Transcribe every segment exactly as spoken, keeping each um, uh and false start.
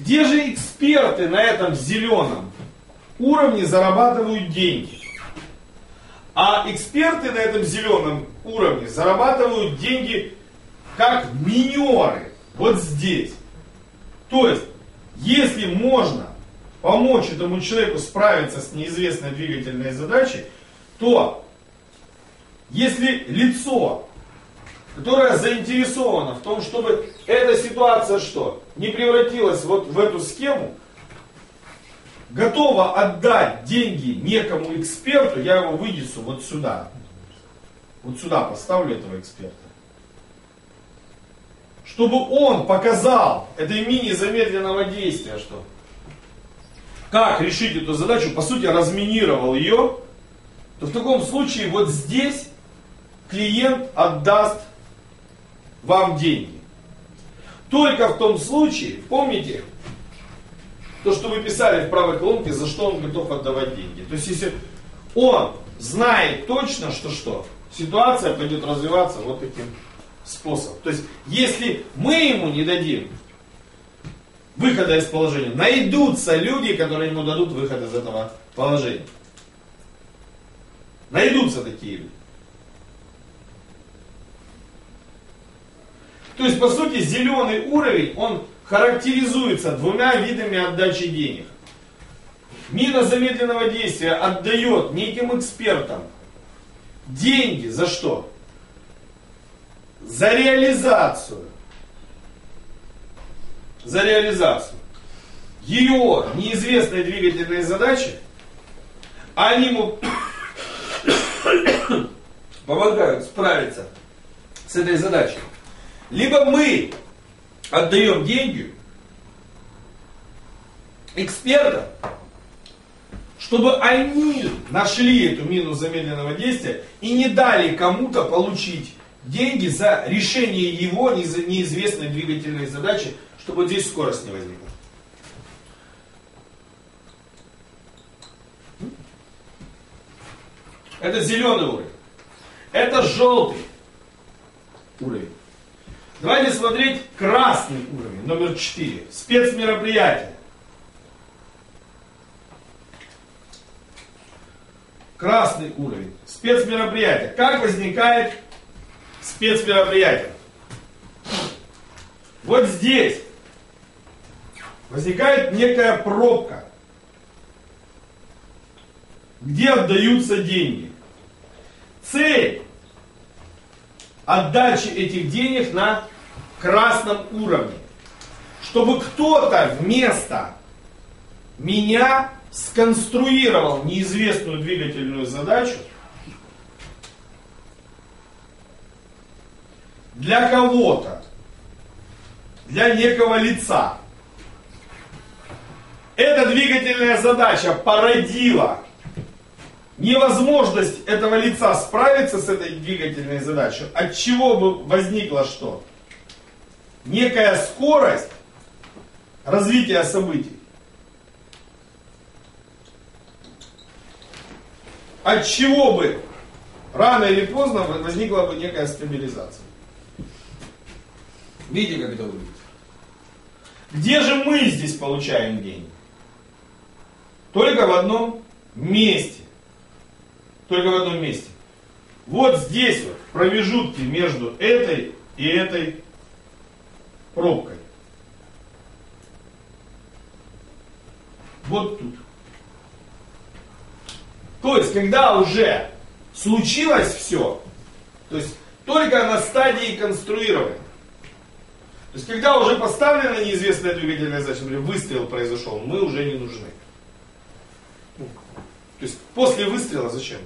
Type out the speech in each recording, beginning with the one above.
Где же эксперты на этом зеленом уровне зарабатывают деньги? А эксперты на этом зеленом уровне зарабатывают деньги как минеры. Вот здесь. То есть, если можно помочь этому человеку справиться с неизвестной двигательной задачей, то если лицо, которое заинтересовано в том, чтобы эта ситуация что? Не превратилась вот в эту схему, готово отдать деньги некому эксперту, я его вынесу вот сюда. Вот сюда поставлю этого эксперта. Чтобы он показал этой мини замедленного действия, что как решить эту задачу, по сути разминировал ее, то в таком случае вот здесь клиент отдаст вам деньги. Только в том случае, помните, то, что вы писали в правой колонке, за что он готов отдавать деньги. То есть, если он знает точно, что что, ситуация пойдет развиваться вот таким способом. То есть, если мы ему не дадим выхода из положения, найдутся люди, которые ему дадут выход из этого положения. Найдутся такие люди. То есть, по сути, зеленый уровень, он характеризуется двумя видами отдачи денег. Мина замедленного действия отдает неким экспертам деньги за что? За реализацию. За реализацию ее неизвестной двигательной задачи, а они ему помогают справиться с этой задачей. Либо мы отдаем деньги экспертам, чтобы они нашли эту мину замедленного действия и не дали кому-то получить деньги за решение его неизвестной двигательной задачи, чтобы вот здесь скорость не возникла. Это зеленый уровень. Это желтый уровень. Давайте смотреть красный уровень, номер четыре. Спецмероприятие. Красный уровень. Спецмероприятие. Как возникает спецмероприятие? Вот здесь возникает некая пробка, где отдаются деньги. Цель отдачи этих денег на красном уровне. Чтобы кто-то вместо меня сконструировал неизвестную двигательную задачу для кого-то, для некого лица. Эта двигательная задача породила невозможность этого лица справиться с этой двигательной задачей, от чего бы возникла что? Некая скорость развития событий. От чего бы рано или поздно возникла бы некая стабилизация. Видите, как это выглядит? Где же мы здесь получаем деньги? Только в одном месте. Только в одном месте. Вот здесь вот, в промежутке между этой и этой пробкой. Вот тут. То есть, когда уже случилось все, то есть, только на стадии конструирования. То есть, когда уже поставлена неизвестная двигательная задача, например, выстрел произошел, мы уже не нужны. То есть, после выстрела зачем?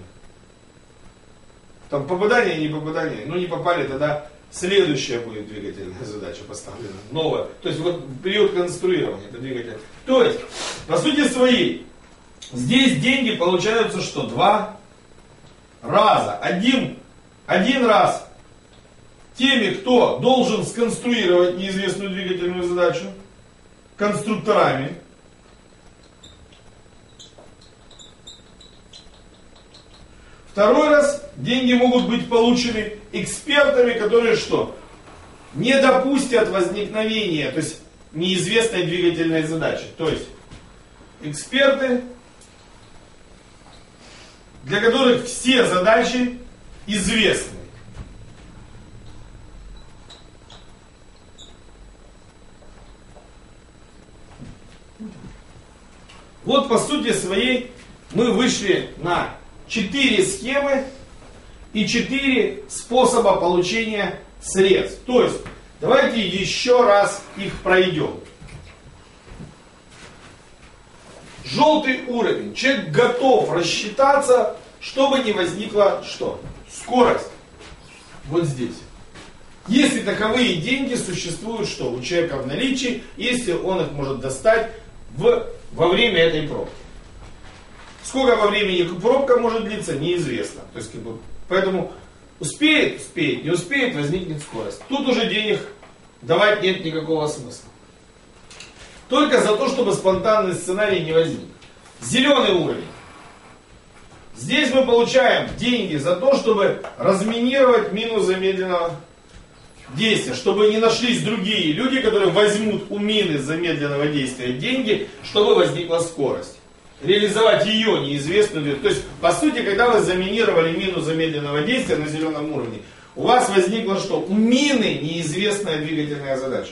Там попадание и не попадание. Ну, не попали, тогда следующая будет двигательная задача поставлена. Новая. То есть, вот период конструирования это двигатель. То есть, по сути своей, здесь деньги получаются что? Два раза. Один, один раз теми, кто должен сконструировать неизвестную двигательную задачу, конструкторами. Второй раз деньги могут быть получены экспертами, которые что? Не допустят возникновения, то есть неизвестной двигательной задачи. То есть эксперты, для которых все задачи известны. Вот по сути своей мы вышли на четыре схемы и четыре способа получения средств. То есть давайте еще раз их пройдем. Желтый уровень. Человек готов рассчитаться, чтобы не возникла что? Скорость. Вот здесь. Если таковые деньги существуют что? У человека в наличии, если он их может достать в, во время этой пробки. Сколько во времени пробка может длиться, неизвестно. То есть, как бы, поэтому успеет, успеет, не успеет, возникнет скорость. Тут уже денег давать нет никакого смысла. Только за то, чтобы спонтанный сценарий не возник. Зеленый уровень. Здесь мы получаем деньги за то, чтобы разминировать мину замедленного действия. Чтобы не нашлись другие люди, которые возьмут у мины замедленного действия деньги, чтобы возникла скорость. Реализовать ее неизвестную. То есть, по сути, когда вы заминировали мину замедленного действия на зеленом уровне, у вас возникла что? У мины неизвестная двигательная задача.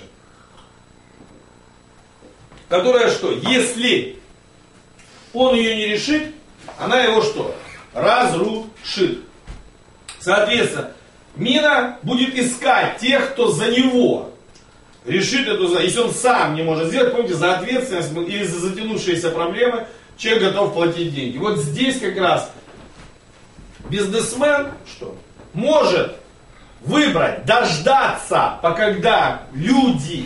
Которая что? Если он ее не решит, она его что? Разрушит. Соответственно, мина будет искать тех, кто за него решит эту задачу. Если он сам не может сделать, помните, за ответственность или за затянувшиеся проблемы человек готов платить деньги. Вот здесь как раз бизнесмен что? Может выбрать, дождаться, пока люди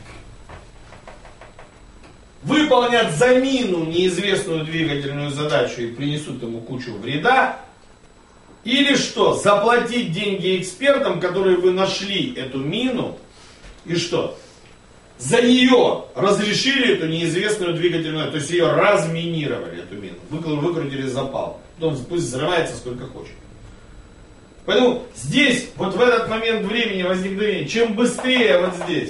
выполнят за мину неизвестную двигательную задачу и принесут ему кучу вреда. Или что? Заплатить деньги экспертам, которые вы нашли эту мину. И что? За нее разрешили эту неизвестную двигательную, то есть ее разминировали, эту мину. Выкрутили запал. Потом пусть взрывается сколько хочет. Поэтому здесь, вот в этот момент времени возникновения, чем быстрее вот здесь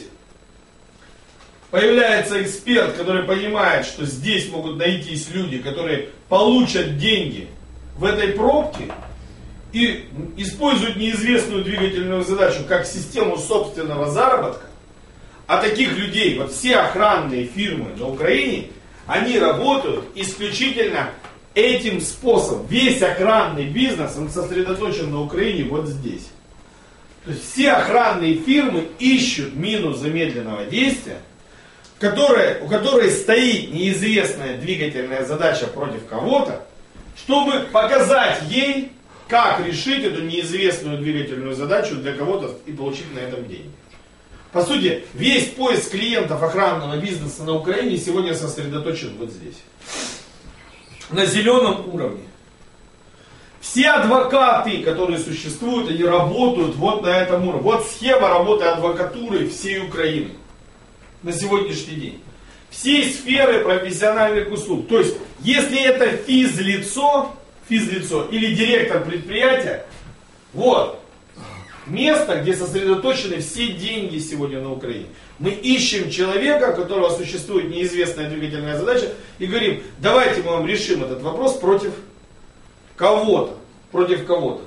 появляется эксперт, который понимает, что здесь могут найтись люди, которые получат деньги в этой пробке и используют неизвестную двигательную задачу как систему собственного заработка, а таких людей, вот все охранные фирмы на Украине, они работают исключительно этим способом. Весь охранный бизнес, он сосредоточен на Украине вот здесь. То есть все охранные фирмы ищут мину замедленного действия, Которая, у которой стоит неизвестная двигательная задача против кого-то, чтобы показать ей, как решить эту неизвестную двигательную задачу для кого-то и получить на этом деньги. По сути, весь поиск клиентов охранного бизнеса на Украине сегодня сосредоточен вот здесь. На зеленом уровне. Все адвокаты, которые существуют, они работают вот на этом уровне. Вот схема работы адвокатуры всей Украины. На сегодняшний день. Все сферы профессиональных услуг. То есть, если это физлицо, физлицо или директор предприятия, вот, место, где сосредоточены все деньги сегодня на Украине. Мы ищем человека, у которого существует неизвестная двигательная задача, и говорим, давайте мы вам решим этот вопрос против кого-то. Против кого-то.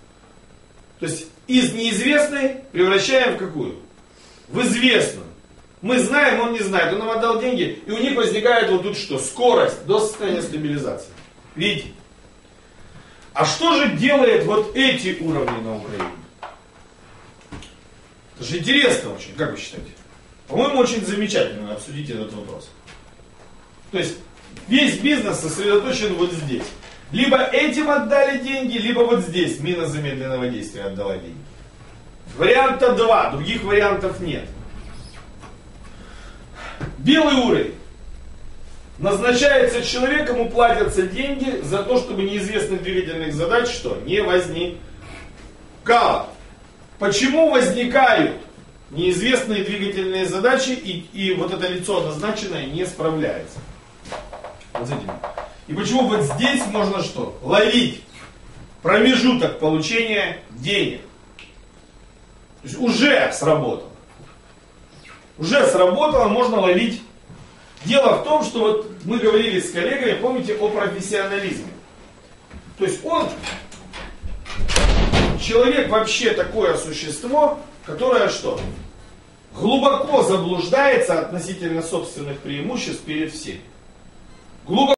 То есть, из неизвестной превращаем в какую? В известную. Мы знаем, он не знает, он нам отдал деньги, и у них возникает вот тут что? Скорость до состояния стабилизации. Видите? А что же делает вот эти уровни на Украине? Это же интересно очень, как вы считаете? По-моему, очень замечательно обсудить этот вопрос. То есть, весь бизнес сосредоточен вот здесь. Либо этим отдали деньги, либо вот здесь мина замедленного действия отдала деньги. Варианта два, других вариантов нет. Белый уровень. Назначается человек, ему платятся деньги за то, чтобы неизвестных двигательных задач что? Не возникало. Почему возникают неизвестные двигательные задачи и, и вот это лицо назначенное не справляется? Вот с этим. И почему вот здесь можно что? Ловить промежуток получения денег. То есть уже сработало. Уже сработало, можно ловить. Дело в том, что вот мы говорили с коллегами, помните, о профессионализме. То есть он, человек вообще такое существо, которое что? Глубоко заблуждается относительно собственных преимуществ перед всеми. Глубоко